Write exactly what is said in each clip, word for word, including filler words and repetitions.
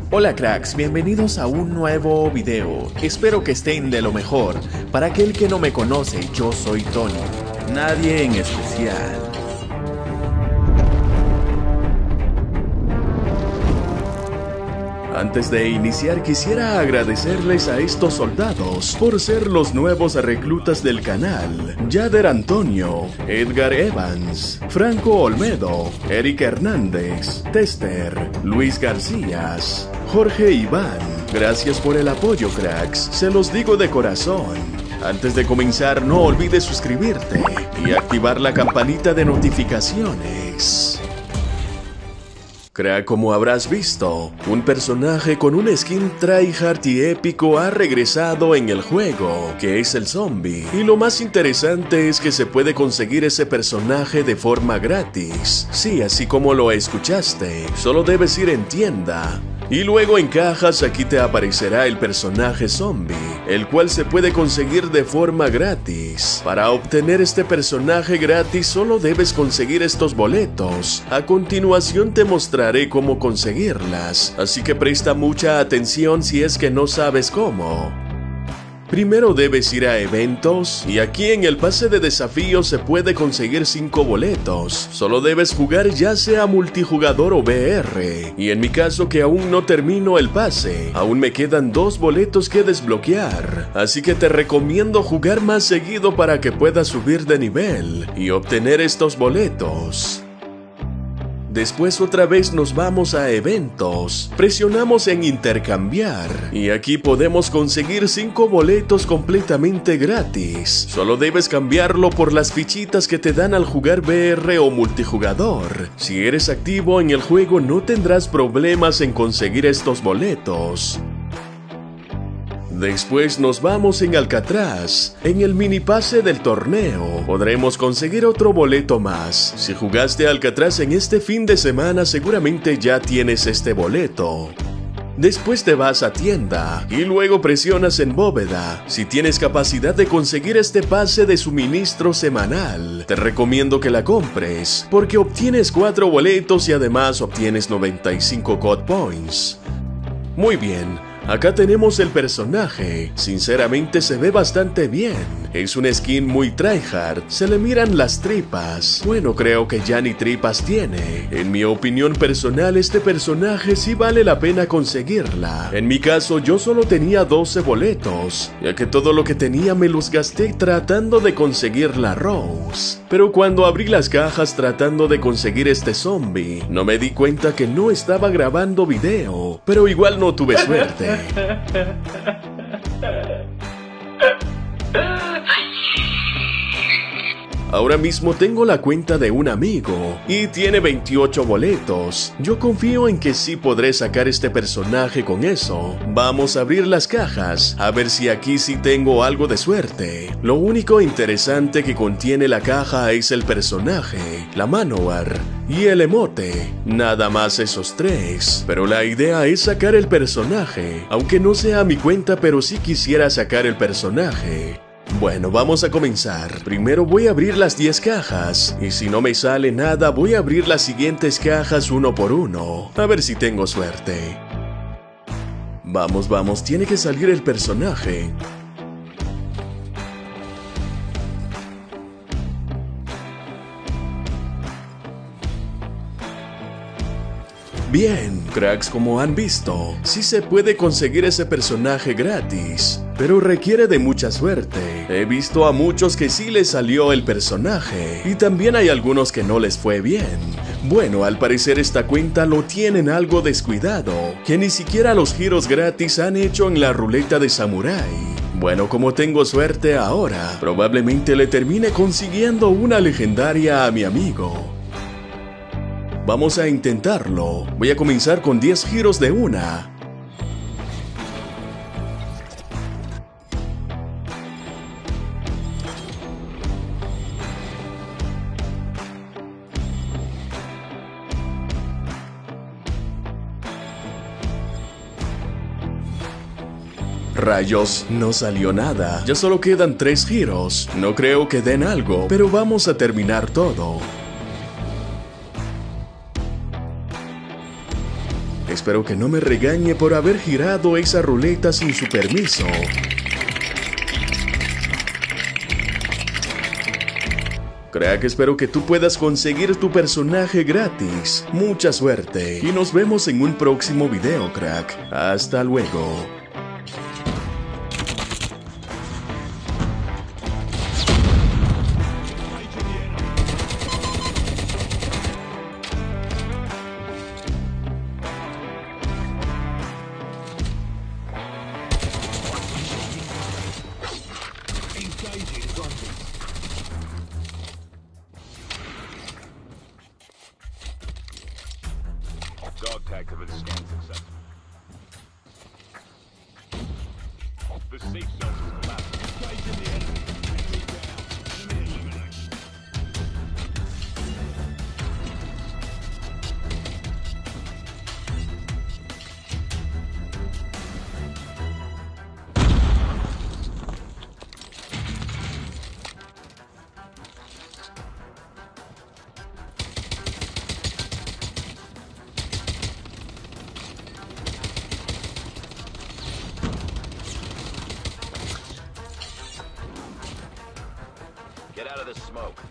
Hola cracks, bienvenidos a un nuevo video. Espero que estén de lo mejor. Para aquel que no me conoce, yo soy Tony. Nadie en especial. Antes de iniciar quisiera agradecerles a estos soldados por ser los nuevos reclutas del canal: Yader Antonio, Edgar Evans, Franco Olmedo, Eric Hernández, Tester, Luis García, Jorge Iván. Gracias por el apoyo, cracks, se los digo de corazón. Antes de comenzar, no olvides suscribirte y activar la campanita de notificaciones. Crack, como habrás visto, un personaje con un skin tryhard y épico ha regresado en el juego, que es el zombie. Y lo más interesante es que se puede conseguir ese personaje de forma gratis. Sí, así como lo escuchaste, solo debes ir en tienda. Y luego en cajas aquí te aparecerá el personaje zombie, el cual se puede conseguir de forma gratis. Para obtener este personaje gratis solo debes conseguir estos boletos. A continuación te mostraré cómo conseguirlas, así que presta mucha atención si es que no sabes cómo. Primero debes ir a eventos, y aquí en el pase de desafío se puede conseguir cinco boletos. Solo debes jugar ya sea multijugador o V R, y en mi caso, que aún no termino el pase, aún me quedan dos boletos que desbloquear, así que te recomiendo jugar más seguido para que puedas subir de nivel y obtener estos boletos. Después otra vez nos vamos a eventos, presionamos en intercambiar y aquí podemos conseguir cinco boletos completamente gratis. Solo debes cambiarlo por las fichitas que te dan al jugar V R o multijugador. Si eres activo en el juego no tendrás problemas en conseguir estos boletos. Después nos vamos en Alcatraz. En el mini pase del torneo podremos conseguir otro boleto más. Si jugaste Alcatraz en este fin de semana seguramente ya tienes este boleto. Después te vas a tienda y luego presionas en bóveda. Si tienes capacidad de conseguir este pase de suministro semanal, te recomiendo que la compres, porque obtienes cuatro boletos y además obtienes noventa y cinco God Points. Muy bien. Acá tenemos el personaje, sinceramente se ve bastante bien, es un skin muy tryhard, se le miran las tripas, bueno creo que ya ni tripas tiene. En mi opinión personal este personaje sí vale la pena conseguirla. En mi caso yo solo tenía doce boletos, ya que todo lo que tenía me los gasté tratando de conseguir la Rose. Pero cuando abrí las cajas tratando de conseguir este zombie, no me di cuenta que no estaba grabando video, pero igual no tuve suerte. Ahora mismo tengo la cuenta de un amigo y tiene veintiocho boletos. Yo confío en que sí podré sacar este personaje con eso. Vamos a abrir las cajas, a ver si aquí sí tengo algo de suerte. Lo único interesante que contiene la caja es el personaje, la manowar y el emote. Nada más esos tres. Pero la idea es sacar el personaje, aunque no sea mi cuenta, pero sí quisiera sacar el personaje. Bueno, vamos a comenzar. Primero voy a abrir las diez cajas, y si no me sale nada voy a abrir las siguientes cajas uno por uno, a ver si tengo suerte. Vamos, vamos, tiene que salir el personaje. Bien, cracks, como han visto, sí se puede conseguir ese personaje gratis, pero requiere de mucha suerte. He visto a muchos que sí les salió el personaje, y también hay algunos que no les fue bien. Bueno, al parecer esta cuenta lo tienen algo descuidado, que ni siquiera los giros gratis han hecho en la ruleta de Samurai. Bueno, como tengo suerte ahora, probablemente le termine consiguiendo una legendaria a mi amigo. Vamos a intentarlo. Voy a comenzar con diez giros de una. Rayos, no salió nada. Ya solo quedan tres giros. No creo que den algo, pero vamos a terminar todo. Espero que no me regañe por haber girado esa ruleta sin su permiso. Crack, espero que tú puedas conseguir tu personaje gratis. Mucha suerte y nos vemos en un próximo video, crack. Hasta luego. Dog tags have been scanned successfully. The safe zone is collapsing. Engaging the enemy. Enemy down. Enemy eliminated. Get out of the smoke.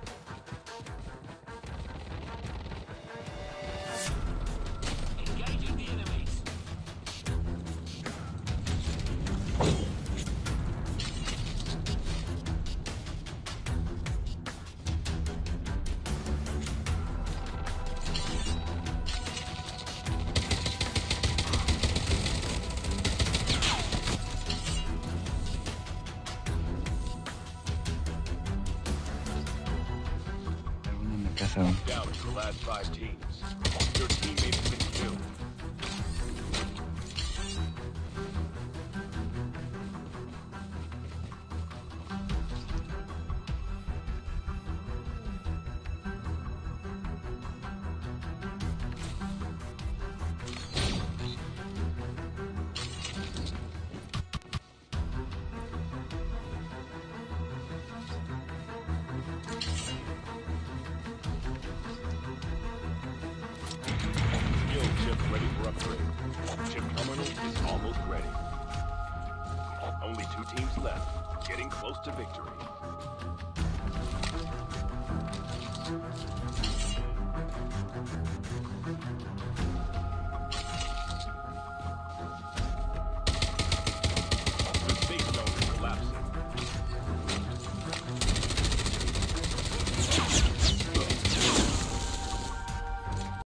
Engaging the enemies. Down to the last five teams. Your teammate has been killed. Ready for upgrade. Chip terminal is almost ready. Only two teams left, getting close to victory.